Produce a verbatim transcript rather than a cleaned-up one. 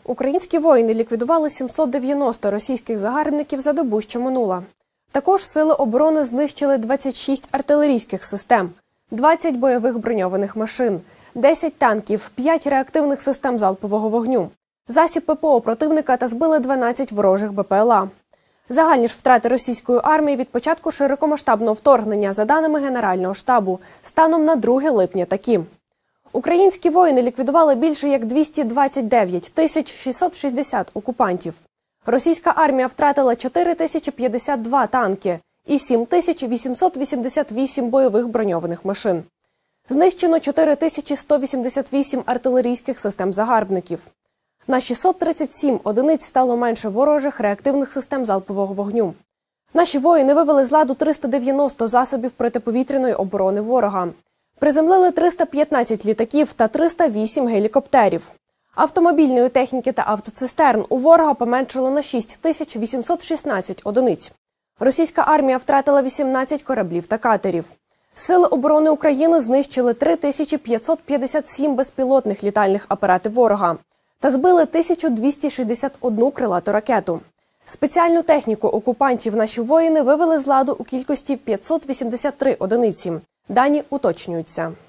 Українські воїни ліквідували сімсот дев'яносто російських загарбників за добу, що минула. Також сили оборони знищили двадцять шість артилерійських систем, двадцять бойових броньованих машин, десять танків, п'ять реактивних систем залпового вогню, засіб ППО противника та збили дванадцять ворожих БПЛА. Загальні ж втрати російської армії від початку широкомасштабного вторгнення, за даними Генерального штабу, станом на друге липня такі. Українські воїни ліквідували більше як двісті двадцять дев'ять тисяч шістсот шістдесят окупантів. Російська армія втратила чотири тисячі п'ятдесят два танки і сім тисяч вісімсот вісімдесят вісім бойових броньованих машин. Знищено чотири тисячі сто вісімдесят вісім артилерійських систем загарбників. На шістсот тридцять сім одиниць стало менше ворожих реактивних систем залпового вогню. Наші воїни вивели з ладу триста дев'яносто засобів протиповітряної оборони ворога. Приземлили триста п'ятнадцять літаків та триста вісім гелікоптерів. Автомобільної техніки та автоцистерн у ворога поменшало на шість тисяч вісімсот шістнадцять одиниць. Російська армія втратила вісімнадцять кораблів та катерів. Сили оборони України знищили три тисячі п'ятсот п'ятдесят сім безпілотних літальних апаратів ворога та збили тисячу двісті шістдесят одну крилату ракету. Спеціальну техніку окупантів наші воїни вивели з ладу у кількості п'ятсот вісімдесят три одиниці. Дані уточнюються.